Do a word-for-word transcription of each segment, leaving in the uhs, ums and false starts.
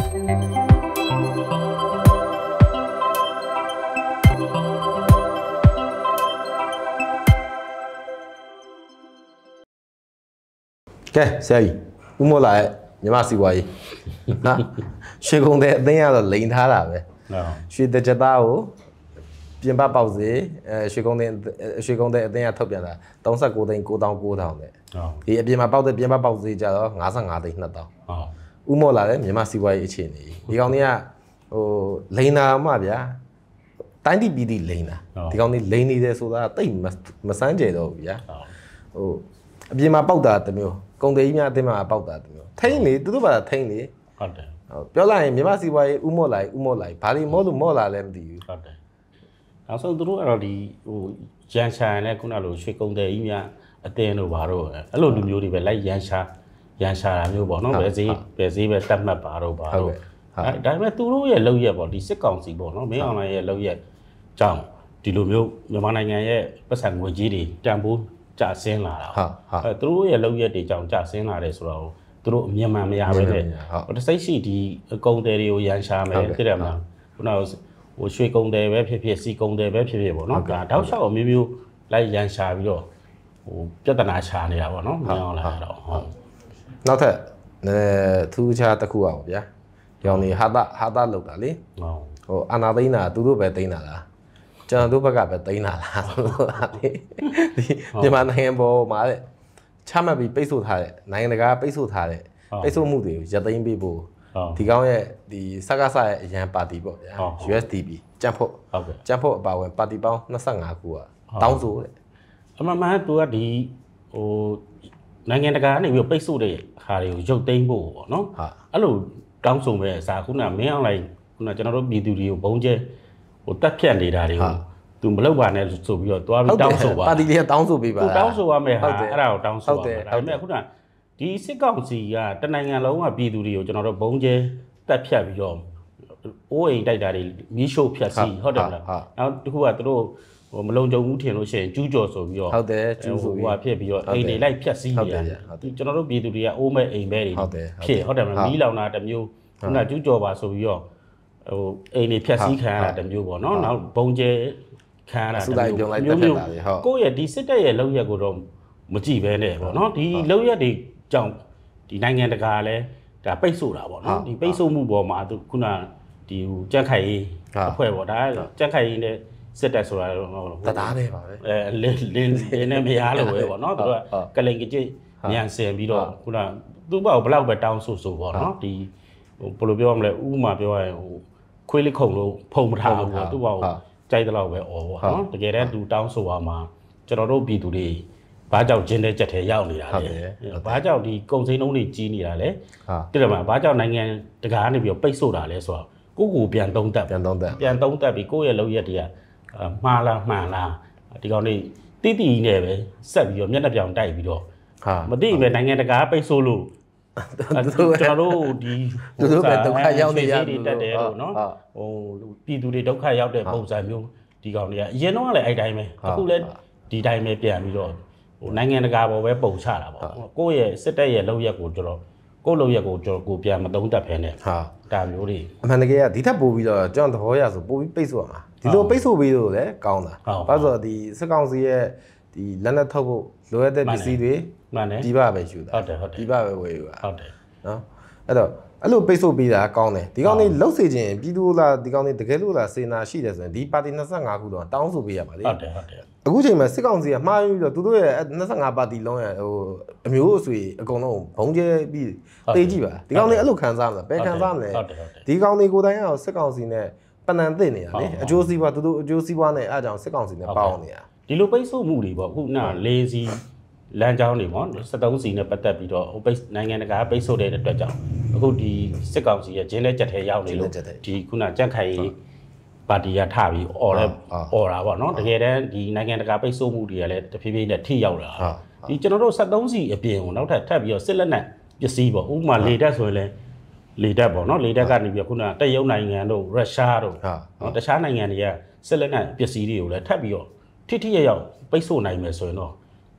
Cái xe u mua lại nhưng mà xí quay ha suy công thế tính là linh thả là vậy suy để cho tao biến ba bao gì suy công thế suy công thế tính là thấp biệt là tổng sản cố định cố đong cố đong đấy thì biến ba bao thì biến ba bao gì cho nó ngã sang ngã đi nó tao u mua lại nhưng mà xí quay chuyện này thì con này ô linh nào mà vậyတိုင်းပြည်ပြည်လိန်တာဒီကောင်လေးလိန်နေတယ်ဆိုတာတိတ်မစမ်းကြတော့ဗျာဟိုအပြင်မှာပောက်တာတမျိုးကုန်တယ်ကြီးများအတင်းမှာပောက်တာတမျိုးထိန်းလေသူတို့ဘာထိန်းလေဟုတ်တယ်ဟုတ်ပြောလိုက်ရင်မြန်မာစီပွားရေးဥမော့လိုက်ဥမော့လိုက်ဘာလို့မော့လို့မော့လာလဲမသိဘူးဟုတ်တယ်နောက်ဆုံးသူတို့ကတော့ဒီဟိုရန်ရှာနဲ့ခုနလိုရွှေကုန်တယ်ကြီးများအတင်းတို့ဘာတို့အဲ့လိုလူမျိုးတွေပဲလိုက်ရန်ရှာရန်ရှာတာမျိုးပေါ့နော်ပဲဈေးပဲဈေးပဲတတ်မှတ်ပါတော့ပါတော့အဲဒါပေမဲ့သူတို့ရဲ့လောက်ရက်ပေါ့ဒီစစ်ကောင်စီပေါ့နော်မင်းအောင်လှိုင်ရဲ့လောက်ရက်ကြောင့်ဒီလိုမျိုးမြန်မာနိုင်ငံရဲ့ပတ်စံငွေကြီးတွေတန်ဖိုးကျဆင်းလာတာဟုတ်အဲသူတို့ရဲ့လောက်ရက်တွေကြောင့်ကျဆင်းလာတယ်ဆိုတော့သူတို့အမြင်မှန်မရပဲနဲ့ဟိုတစိတ်ရှိဒီကုံတယ်တွေကိုရန်ရှာမယ်သိတယ်မလားခုနကဟိုရွှေကုံတယ်ပဲဖြစ်ဖြစ်စီကုံတယ်ပဲဖြစ်ဖြစ်ပေါ့နော်ဒါတောက်လျှောက်အမျိုးမျိုးလိုက်ရန်ရှာပြီးတော့ဟိုပြဿနာရှာနေတာပေါ့နော်မင်းအောင်လှိုင်တော့ဟုတ်နောက်ထပ်အဲထူးခြားတစ်ခုအောင်ဗျာရောင်နေဟာတာဟာတာလောက်တာလေဟိုအာနာသိန်းတာသူတို့ပဲသိန်းတာလားကျွန်တော်တို့ဘက်ကပဲသိန်းတာလားဆိုတာလေဒီမြန်မာနိုင်ငံပေါ်မှာတဲ့ချမှတ်ပြီးပိတ်ဆို့ထားတဲ့နိုင်ငံတကာပိတ်ဆို့ထားတဲ့ပိတ်ဆို့မှုတွေကိုရသိမ်းပေးဖို့ဒီကောင်းရဲ့ဒီစကားဆရဲ့အရန်ပါတီပေါ့ဗျာ U S D P ကြံ့ဖို့ဟုတ်ကဲ့ကြံ့ဖို့အပါဝင်ပါတီပေါင်း၂၅ခုကတောင်းဆိုတဲ့အမှန်မှန်သူကဒီဟိုနိုင်ငံတကာကနေပြီးပိတ်ဆို့တဲ့ဟာတွေကိုရုပ်သိမ်းဖို့ပေါ့နော်အဲ့လိုတောင်းဆိုမဲ့အစားခုနမင်းအောင်လိုက်ခုနကျွန်တော်တို့ပြည်သူတွေကိုဘုံကျဲဟိုတက်ဖြတ်နေတာတွေကိုသူမလုပ်ပါနဲ့ဆိုပြီးတော့တွားပြီးတောင်းဆိုပါပါတီတွေကတောင်းဆိုပေးပါသူတောင်းဆိုရမယ်ဟာအဲ့ဒါကိုတောင်းဆိုရမယ်ဒါပေမဲ့ခုနဒီစစ်ကောင်စီကတနိုင်ငံလုံးကပြည်သူတွေကိုကျွန်တော်တို့ဘုံကျဲတက်ဖြတ်ပြီးတော့အိုးအိမ်တိုက်တာတွေမီးရှို့ဖြတ်စီဟုတ်တယ်မလားနောက်တစ်ခုကသူတို့ဟိုမလုံခြုံဘူးထင်လို့ရှိရင်ကျူးကျော်ဆိုပြီးတော့ဟုတ်တယ်ကျူးဆိုပြီးဟိုဖြစ်ပြီးတော့အိမ်တွေလိုက်ဖြတ်စီးနေတာကျွန်တော်တို့ပြည်သူတွေကအိုးမဲ့အိမ်ပဲတွေဖြစ်ဟုတ်တယ်မလားမီးလောင်တာတစ်မျိုးခုနကျူးကျော်ပါဆိုပြီးတော့ဟိုအိမ်တွေဖြတ်စီးခံရတာတစ်မျိုးပေါ့နော်နောက်ဘုံကျဲခံရတာတစ်မျိုးမျိုးမျိုးကိုယ့်ရဲ့ဒီစစ်တပ်ရဲ့လောက်ရက်ကိုတော့မကြည့်ပဲနဲ့ပေါ့နော်ဒီလောက်ရက်တွေကြောင့်ဒီနိုင်ငံတကာလည်းဒါပိတ်ဆို့တာပေါ့နော်ဒီပိတ်ဆို့မှုပေါ်မှာသူခုနဒီဟိုကြက်ခိုင်ရေးအဖွဲ့ပေါ့ဒါကြက်ခိုင်ရေးနဲ့စစ်တပ်ဆိုတာတသားလေးပါပဲအဲလင်းလင်းလင်းနဲ့မရလို့ပဲပေါ့နော်သူကကလိန်ကကြိညံစင်ပြီးတော့ခုနသူ့ဘောက်ဘလောက်ပဲတောင်းဆိုဆိုပေါ့နော်ဒီဟိုဘယ်လိုပြောရမလဲဥပမာပြောရရင်ဟိုခွေးလေးခုံလို့ဖုံမထားဘူးပေါ့သူ့ဘောက်ကြိုက်တဲ့လောက်ပဲအော်ပေါ့နော်တကယ်တမ်းသူတောင်းဆိုပါမှာကျွန်တော်တို့ပြည်သူတွေဘာကြောင့်ဂျင်းတဲ့ကြက်ထဲရောက်နေတာလဲဘာကြောင့်ဒီကုန်စိမ်းလုံးတွေကြီးနေတာလဲတိတယ်မှာဘာကြောင့်နိုင်ငံတကာကနေပြီးပိတ်ဆို့တာလဲဆိုတော့ကိုကိုပြန်သုံးသက်ပြန်သုံးသက်ပြန်သုံးသက်ပြီးကိုယ့်ရဲ့လောက်ရက်တွေကမှားလားမှန်လားဒီကောင်လေးတိတိနဲ့ပဲဆက်ပြီးတော့မျက်နှာပြောင်တိုက်ပြီးတော့မသိပဲနိုင်ငံတကာပိတ်ဆို့လို့ကျွန်တော်တို့ဒီသူတို့ပဲဒုက္ခရောက်နေရတယ်တက်တယ်လို့နော်ဟိုပြည်သူတွေဒုက္ခရောက်တဲ့ပုံစံမျိုးဒီကောင်တွေကအရင်တော့လည်းအဲ့တိုင်းပဲအခုလည်းဒီတိုင်းပဲပြန်ပြီးတော့ဟိုနိုင်ငံတကာပေါ်ပဲပုံချတာပေါ့ကိုယ့်ရဲ့စစ်တပ်ရဲ့လောက်ရက်ကိုကျွန်တော်ကိုယ့်လောက်ရက်ကိုကျွန်တော်ကိုပြန်မသုံးတတ်ဖ ೇನೆ ဟာဒါမျိုးတွေအမှန်တကယ်ကဒီထက်ပိုပြီးတော့ကျွန်တော်သဘောရဆိုပိုပြီးပိတ်ဆို့ရမှာဒီလိုပိတ်ဆို့ပြီးတော့လည်းကောင်းတာဘာလို့ဆိုတော့ဒီစစ်ကောင်စီရဲ့ဒီလက်နက်ထုတ်ဖို့လိုအပ်တဲ့ပစ္စည်းတွေမှန်တယ်ဒီဘပဲယူတာဟုတ်တယ်ဟုတ်တယ်ဒီဘပဲဝယ်ယူတာဟုတ်တယ်နော်အဲ့တော့အဲ့လိုပိတ်ဆို့ပြီးတာကောင်းတယ်ဒီကောင်လေးလှုပ်စေခြင်းပြည်သူလားဒီကောင်လေးတကယ်လို့လားစေနာရှိတယ်ဆိုရင်ဒီပါတီ၂၅ခုတော့တောင်းဆိုပေးရပါလေဟုတ်တယ်ဟုတ်တယ်အခုချိန်မှာစစ်ကောင်စီကမှားပြီးတော့သူတို့ရဲ့၂၅ပါတီလုံးရဲ့ဟိုအမျိုးအဆွေအကုန်လုံးဘုံကျဲပြီးတေးကြည့်ပါဒီကောင်လေးအဲ့လိုခံစားမလားဘယ်ခံစားမလဲဒီကောင်လေးကိုယ်တိုင်ကစစ်ကောင်စီနဲ့ပဏ္ဏသင့်နေတာလေအကျိုးစီးပွားသူတို့အကျိုးစီးပွားနဲ့အားကြောင့်စစ်ကောင်စီနဲ့ပေါင်းနေတာဒီလိုပိတ်ဆို့မှုတွေပေါ့ခုနလေးစီလမ်းကြောင်းတွေပေါ့စက်သုံးစီနဲ့ပတ်သက်ပြီးတော့ပိတ်နိုင်ငံတကာပိတ်ဆို့တဲ့အတွက်ကြောင့်အခုဒီစစ်ကောင်စီရဲ့ဂျင်းလက်ချက်ထဲရောက်နေလို့ဒီခုနကြက်ခိုင်ပါတီကထပြီးអော်လဲអော်တာပေါ့နော်တကယ်တမ်းဒီနိုင်ငံတကာပိတ်ဆို့မှုတွေကလည်းတဖြည်းဖြည်းနဲ့ထိရောက်လာဒီကျွန်တော်တို့စက်သုံးစီအပြင်ကိုနောက်ထပ်ထပ်ပြီးတော့စစ်လက်နက်ပစ္စည်းပေါ့ဥပမာလေတပ်ဆိုရင်လည်းလေတပ်ပေါ့နော်လေတပ်ကနေပြီးခုနတရုတ်နိုင်ငံတို့ရုရှားတို့တခြားနိုင်ငံတွေကစစ်လက်နက်ပစ္စည်းတွေကိုလည်းထပ်ပြီးတော့ထိထိရရောက်ပိတ်ဆို့နိုင်မယ်ဆိုရင်တော့ဒီ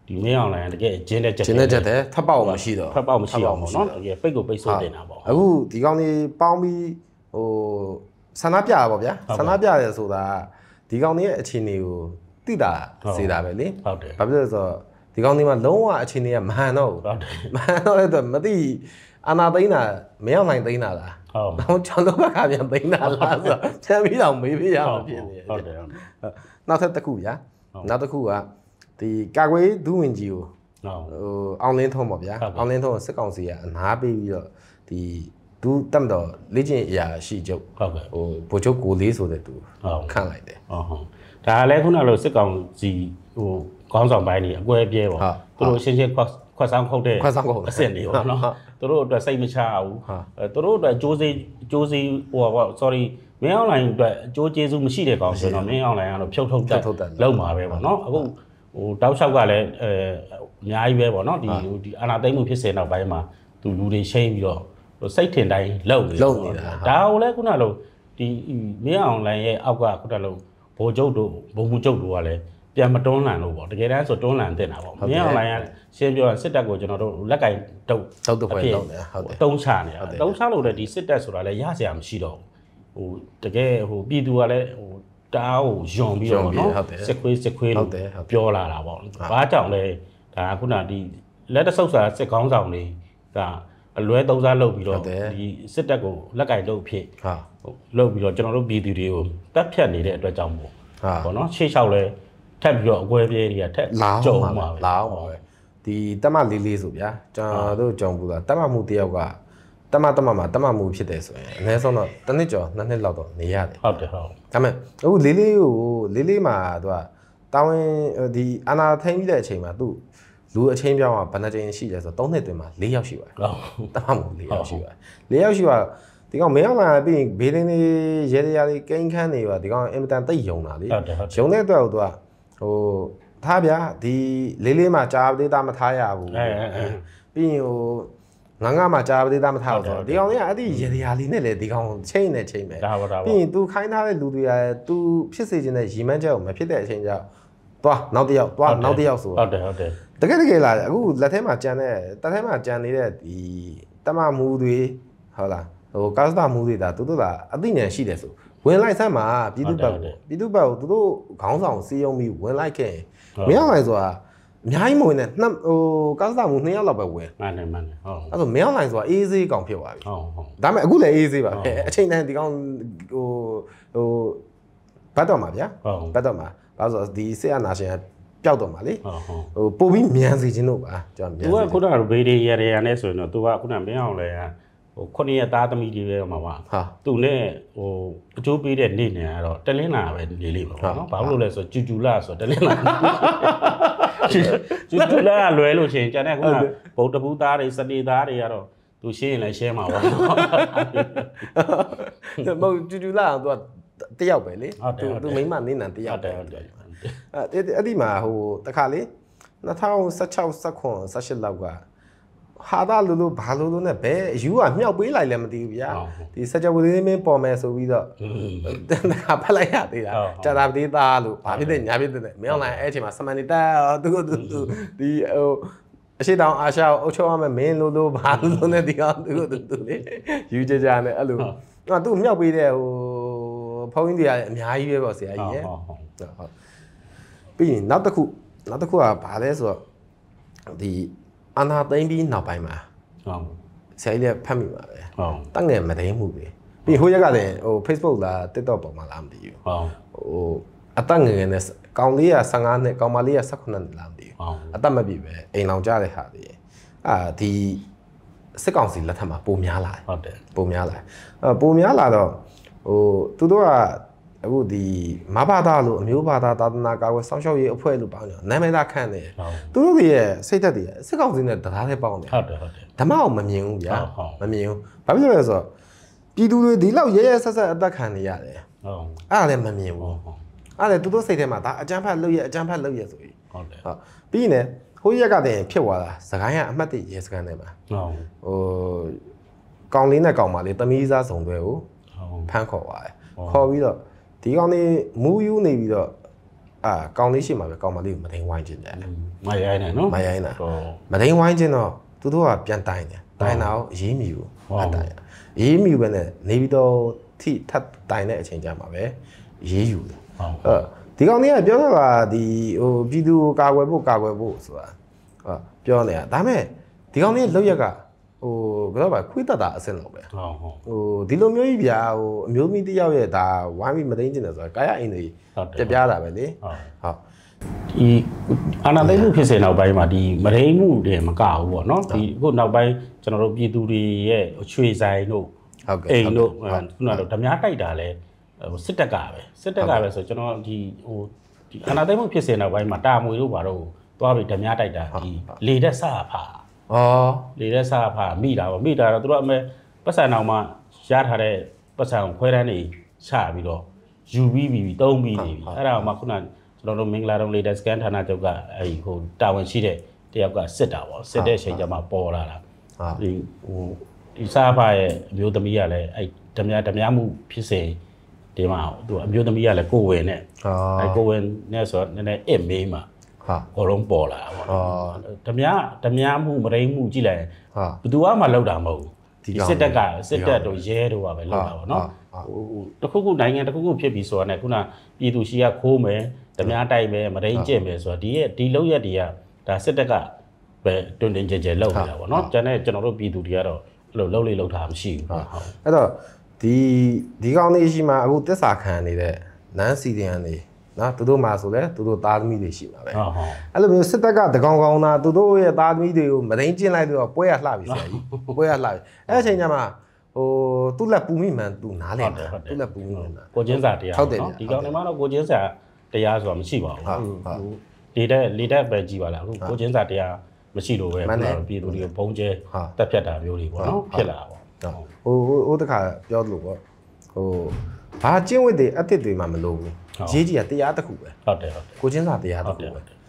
ဒီမင်းအောင်လိုင်းတကယ်ကျင်းတဲ့ချက်ကျင်းတဲ့ချက်တဲ့ထပ်ပေါက်မရှိတော့ဖတ်ပေါက်မရှိအောင်ပေါ့နော်တကယ်ပိတ်ကိုပိတ်ဆို့နေတာပေါ့အခုဒီကောင်ကြီးပေါင်းပြီးဟိုဆန္ဒပြတာပေါ့ဗျာဆန္ဒပြတယ်ဆိုတာဒီကောင်ကြီးရဲ့အခြေအနေကိုသိတာစေတာပဲလေဟုတ်တယ်ဘာဖြစ်လဲဆိုတော့ဒီကောင်ကြီးမှာလုံးဝအခြေအနေကမဟန်တော့ဘူးမဟန်တော့လည်းတော့မသိအာနာသိန်းတာမရောက်နိုင်သိန်းတာလားဟုတ်ကျွန်တော်ဘက်ကပြန်သိန်းတာလားဆိုတော့ပြန်ပြီးတော့မေးပြရမှာဖြစ်နေတယ်ဟုတ်တယ်နောက်ထပ်တစ်ခုဗျာနောက်တစ်ခုကဒီကာကွယ်ဒုဝန်ကြီးကိုဟိုအောင်လင်းထုံးပေါ့ဗျာအောင်လင်းထုံးစစ်ကောင်စီကအနားပေးပြီးတော့ဒီဒုတက်မတော်လေ့ကျင့်အရာရှိချုပ်ဟုတ်ကဲ့ဟိုဗိုလ်ချုပ်ကိုလေးဆိုတဲ့သူခန့်လိုက်တယ်ဟုတ်ဟုတ်ဒါလည်းခုနလိုစစ်ကောင်စီဟိုခေါင်းဆောင်ပိုင်းနေအကွဲပြဲပေါ့သူတို့ရှင်းရှင်းခွက်ခွက်ဆောင်ခုတ်တဲ့အဆင့်တွေပေါ့နော်သူတို့အတွက်စိတ်မချဘူးအဲသူတို့အတွက်ကြိုးစိကြိုးစိဟိုပေါ့ sorry မင်းအောင်လိုင်းအတွက်အကျိုးကျေးဇူးမရှိတဲ့ကောင်ဆိုတော့မင်းအောင်လိုင်းကတော့ဖြုတ်ထုတ်တက်လောက်မှာပဲပေါ့နော်အခုဟိုတောက်လျှောက်ကလည်းအဲအများကြီးပဲပေါ့နော်ဒီဒီအာနာသိမ့်မှုဖြစ်စေနောက်ပိုင်းမှာသူလူတွေရှိပြီးတော့စိတ်ထင်တိုင်းလုံနေလုံနေတာဒါကိုလည်းခုနလိုဒီမင်းအောင်လိုင်းရဲ့အောက်ကခုနလိုဘိုလ်ချုပ်တို့ဘုံမှုချုပ်တို့ကလည်းပြန်မတွန်းလှန်လို့ပေါ့တကယ်တမ်းဆိုတွန်းလှန်တင်တာပေါ့မင်းအောင်လိုင်းကရှင်းပြောရစစ်တပ်ကိုကျွန်တော်တို့လက်ကင်တုတ်တုတ်တုတ်ပဲလုပ်နေတာဟုတ်တယ်တုံးချနေတာတုံးချလို့လည်းဒီစစ်တပ်ဆိုတာလည်းရစရာမရှိတော့ဘူးဟိုတကယ်ဟိုပြည်သူကလည်းဟိုတအားကိုယွန်ပြီးတော့နော်စစ်ခွေးစစ်ခွေးလို့ပြောလာတာပေါ့ဘာကြောင့်လဲဒါကခုနဒီလက်တဆုပ်စာစစ်ကောင်းဆောင်တွေကအလွဲသုံးစားလုပ်ပြီးတော့ဒီစစ်တပ်ကိုလက်ကင်လုပ်ဖြစ်ဟာလုပ်ပြီးတော့ကျွန်တော်တို့ပြည်သူတွေကိုတပ်ဖြတ်နေတဲ့အတွက်ကြောင့်ပေါ့ပေါ့နော်ရှေ့လျှောက်လဲထပ်ပြီးတော့အကွဲပြဲတွေကထက်ကြုံမှာပဲလာအောင်ပါပဲဒီတက်မလေးလေးဆိုဗျာကျွန်တော်တို့ကြုံဘူးလားတက်မမှုတယောက်ကတက်မတက်မမှာတက်မမှုဖြစ်တယ်ဆိုရင်အနည်းဆုံးတော့တစ်နှစ်ကျော်နှစ်နှစ်လောက်တော့နေရတယ်ဟုတ်တယ်ဟုတ်ဒါပေမဲ့အခုလေးလေးကိုလေးလေးမှာသူကတာဝန်ဒီအာနာထိန်ပြီးတဲ့အချိန်မှာသူလူအချင်းပြောင်းကဘယ်နှကြိမ်ရှိလဲဆိုတော့သုံးနှစ်တွင်မှာ၄ယောက်ရှိပါတယ်တက်မမှု၄ယောက်ရှိပါတယ်၄ယောက်ရှိပါဒီကောင်မင်းအောင်လာပြီးရင်ဘေးလင်းလေးရဲတရားလေးကိန်းခန်းနေပါဒီကောင်အင်မတန်တိတ်ယုံတာလေယုံတဲ့အတွက်သူကဟိုထားဗျာဒီလေးလေးမှာကြာပသေးသားမထားရဘူးပြီးရင်ဟိုငါငါမှာကြာပသေးသားမထားဘူးဆိုတော့ဒီကောင်လေးကအဲ့ဒီရေရာလေးနဲ့လေဒီကောင်ချိန်နေချိန်ပဲပြီးရင် तू ခိုင်းထားတဲ့လူတွေက तू ဖြစ်စေခြင်းနဲ့ရီမန်းချက်ကိုမဖြစ်တဲ့အချိန်ကျတော့သွားနောက်တစ်ယောက်သွားနောက်တစ်ယောက်ဆိုဟုတ်တယ်ဟုတ်တယ်တကယ်တကယ်လားအခုလက်ထဲမှာကြံတဲ့တက်ထဲမှာကြံနေတဲ့ဒီတမမူတွေဟုတ်လားဟိုကာစတာမူတွေဒါသူတို့ကအသိဉာဏ်ရှိတယ်ဆိုဝင်လိုက်ဆမ်းမှာပြည်သူ့ဘက်ပြည်သူ့ဘက်ကိုသူတို့ခေါင်းဆောင်စီးရုံးပြီးဝင်လိုက်ခဲ့မင်းအောင်လိုက်ဆိုတာအများကြီးမဝင်နဲ့နှစ်ဟိုကာစတာမူနှစ်ယောက်လောက်ပဲဝင်မှန်တယ်မှန်တယ်ဟုတ်အဲ့ဆိုမင်းအောင်လိုက်ဆိုတာအေးဆေးကောင်ဖြစ်သွားပြီဟုတ်ဟုတ်ဒါပေမဲ့အခုလည်းအေးဆေးပါပဲအချိန်တန်ဒီကောင်ဟိုဟိုဘတ်တော့မှာဗျာဘတ်တော့မှာဘာလို့ဆိုဒီစစ်အာဏာရှင်ပျောက်တော့မှာလေဟိုပို့ပြီးမြန်စီခြင်းတို့ပါကျွန်တော်မြန်သူကခုနကဘေးတွေရရနဲ့ဆိုရင်တော့သူကခုနမင်းအောင်လဲဟိုခုနှစ်ရက်သားသမီးတွေပဲမှာပါဟာသူနဲ့ဟိုအကျိုးပေးတဲ့နေ့နေကတော့တလင်းလာပဲနေလိမ့်မယ်ပေါ့နော်ဘာလို့လဲဆိုကျူကျူလာဆိုတလင်းလာကျူကျူလာလွယ်လို့ရှိရင်ကျန်တဲ့ခုနဗုဒ္ဓဘူးသားတွေစနေသားတွေကတော့သူရှင်းရင်လည်းရှင်းမှာပါမဟုတ်ကျူကျူလာတော့တယောက်ပဲလေသူသူမိမနေနံတယောက်ပဲအဲ့အဲ့ဒီမှာဟိုတခါလေ၂၀၁၆ ၁၇ ၁၈လောက်ကဟာတာလူလူဘာလူလူနဲ့ဘယ်အယူကမြောက်ပေးလိုက်လည်းမသိဘူးဗျာဒီစကြဝဠာမင်းပေါ်မယ်ဆိုပြီးတော့တခါဖက်လိုက်ရသေးတာကြာတာပတိသားလို့ဘာဖြစ်တဲ့ညာဖြစ်တဲ့မင်းအောင်လိုက်အဲ့အချိန်မှာစမန်နီတာသူကသူဒီဟိုအရှိတောင်အာရှကိုအုပ်ချုပ်ရမယ်မင်းလူလူဘာလူလူနဲ့ဒီကောင်သူကသူလေယူကြကြနဲ့အဲ့လိုဟာသူမြောက်ပေးတဲ့ဟိုဖုန်းကြီးတွေကအများကြီးပဲပေါ့ဆရာကြီးရဲ့ဟုတ်ဟုတ်ပြီးရင်နောက်တစ်ခုနောက်တစ်ခုကဘာလဲဆိုတော့ဒီအာနာသိမ့်ပြီးနောက်ပိုင်းမှာဟုတ်ဆရာကြီးလည်းဖတ်မိပါပဲဟုတ်တတ်ငယ်မသိမှုတွေပြီးဟိုရက်ကလည်းဟို Facebook လား TikTok ပေါ်မှာလားမသိဘူးဟုတ်ဟိုအတက်ငယ်ငယ်နဲ့ကောင်လေးက၁၅နှစ်ကောင်မလေးက၁၈နှစ်လားမသိဘူးဟုတ်အတက်မပြည့်ပဲအိမ်လောင်ကြတဲ့ဟာတွေအာဒီစစ်ကောင်စီလက်ထက်မှာပုံများလာဟုတ်တယ်ပုံများလာအဲပုံများလာတော့ဟိုသူတို့ကအခုဒီမဘာသာလို့အမျိုးဘာသာသာသနာကာကွယ်စောင့်ရှောက်ရေးအဖွဲ့လို့ပေါင်းကြနာမည်သားခန့်တယ်သူတို့ရဲ့စိတ်သက်တွေစစ်ကောင်စီနဲ့တရားသေးပေါင်းတယ်ဟုတ်တယ်ဟုတ်တယ်ဓမ္မအောင်မမြင်ဘူးဗျာမမြင်ဘူးဘာဖြစ်လို့လဲဆိုတော့ပြည်သူတွေဒီလောက်ရဲရဲဆက်ဆက်အသက်ခံနေရတယ်ဟုတ်အဲ့ဒါလည်းမမြင်ဘူးအဲ့ဒါသူတို့စိတ်ထဲမှာဒါအကြမ်းဖက်လုပ်ရအကြမ်းဖက်လုပ်ရဆိုပြီးဟုတ်တယ်ဟုတ်ပြီးရင်ဟိုရက်ကတည်းကဖြစ်သွားတာစကိုင်းကအမှတ်တရဲစကန်ထဲမှာဟုတ်ဟိုကောင်လေးနဲ့ကောင်မလေးတမီးစားစုံတွေကိုဖမ်းခေါ်သွားတယ်ခေါ်ပြီးတော့ဒီကောင်လေးမူးယူနေပြီးတော့အာကောင်းလေးရှိမှာပဲကောင်းမလေးကိုမထိန်ဝိုင်းခြင်းတယ်မရိုင်းနဲ့နော်မရိုင်းတာမထိန်ဝိုင်းခြင်းတော့သူတို့ကပြန်တိုင်းတယ်တိုင်းတာကိုအေးမြူအတိုင်းအေးမြူပဲနဲ့နေပြီးတော့ထိထပ်တိုင်းတဲ့အချိန်ကြမှာပဲအေးယူတယ်အဲဒီကောင်လေးကပြောတာကဒီဟိုပြည်သူကာကွယ်ဖို့ကာကွယ်ဖို့ဆိုတာဟုတ်ပြောနေတာဒါပေမဲ့ဒီကောင်လေးလောက်ရက်ကဟိုဘယ်တော့မှခွေးတက်တာအဆင့်လောက်ပဲဟုတ်ဟုတ်ဟိုဒီလိုမျိုးကြီးဗျာဟိုအမျိုးသမီးတယောက်ရဲ့ဒါဝိုင်းပြီးမသိကျင်တယ်ဆိုတာကာယအိမ်တွေပြပြတာပဲလေဟုတ်ဟုတ်ဒီအာနာသိမှုဖြစ်စဉ်နောက်ပိုင်းမှာဒီမရိမှုတွေမကဘူးပေါ့နော်ဒီအခုနောက်ပိုင်းကျွန်တော်တို့ပြည်သူတွေရဲ့ချွေဆိုင်တို့ဟုတ်ကဲ့အိမ်တို့ခုနကတော့ဓမြတိုက်တာလဲဟိုစစ်တက်ကပဲစစ်တက်ကပဲဆိုကျွန်တော်ဒီဟိုဒီအာနာသိမှုဖြစ်စဉ်နောက်ပိုင်းမှာတာမွေတို့ဘာတို့သွားပြီးဓမြတိုက်တာဒီလေတက်ဆာဖာဩလေတဲ့စာဖာမိတာပေါ့မိတာတော့သူတို့အမေပတ်စံအောင်မှရထားတဲ့ပတ်စံခွဲတန်းနေချပြီးတော့ယူပြီးပြီးသုံးပြီးနေပြီအဲ့ဒါမှခုနကျွန်တော်တို့မင်္ဂလာတုံးလေတဲ့ scan ဌာနချုပ်ကအဲ့ဟိုတာဝန်ရှိတဲ့တယောက်ကစစ်တာပေါ့စစ်တဲ့အချိန်ကျမှပေါ်လာတာဒီဟိုဒီစာဖာရဲ့အမျိုးသမီးကလည်းအဲ့ဓမြဓမြမှုဖြစ်စေဒီမှာသူအမျိုးသမီးကလည်းကိုဝင်နဲ့အဲ့ကိုဝင်နဲ့ဆိုတော့နည်းနည်းအစ်မေးမှာဟာဘောလုံးပေါ်လာပါတော့ဓမြဓမြမှုမရိမှုကြည့်လိုက်ဟာဘသူမှလောက်တာမဟုတ်ဘူးစစ်တပ်ကစစ်တပ်တို့ရဲတို့ကပဲလောက်တာပေါ့နော်ဟိုတခုခုနိုင်ငံတခုခုဖြစ်ပြီးဆိုတာနဲ့ခုနပြည်သူရှိကခိုးမယ်ဓမြတိုက်မယ်မရိကျင့်မယ်ဆိုတာဒီရဲ့ဒီလောက်ရက်တွေကဒါစစ်တပ်ကပဲတွင်တင်ကြဲကြဲလောက်နေတာပေါ့နော်ကျန်တဲ့ကျွန်တော်တို့ပြည်သူတွေကတော့အဲ့လိုလောက်လေးလောက်တာမရှိဘူးဟုတ်အဲ့တော့ဒီဒီကောင်းလေးရှိမှအခုတစ္ဆာခံနေတဲ့နန်းစီတင်ကနေနော်သူတို့မှာဆိုလဲသူတို့သားသမီးတွေရှိမှာပဲဟုတ်ဟုတ်အဲ့လိုမျိုးစစ်တပ်ကတကောင်ကောင်သားသူတို့ရဲ့သားသမီးတွေကိုမသိကျင်းလိုက်တော့ပွဲရလှပြီဆရာကြီးပွဲရလှပြီအဲ့အချိန်ကျမှဟိုသူ့လက်ပူမိမှန်သူနားလဲတယ်သူ့လက်ပူမိမှန်ကိုချင်းစာတရားနော်ဒီကောင်တွေမှာတော့ကိုချင်းစာတရားဆိုတာမရှိပါဘူးဟုတ်လေတဲ့လေတဲ့ပဲကြည့်ပါလားအခုကိုချင်းစာတရားမရှိလို့ပဲပြည်သူတွေကိုဘုံကျဲတက်ဖြတ်တာမျိုးတွေပေါ့နော်ဖြစ်လာတာပေါ့ဟိုဟိုတခါပြောလို့ပေါ့ဟိုဘာကျင့်ဝတ်တွေအသစ်တွေမှမလိုဘူးရေးကြီးကတရားတစ်ခုပဲဟုတ်တယ်ဟုတ်တယ်ကိုချင်းစာတရားတစ်ခုပဲ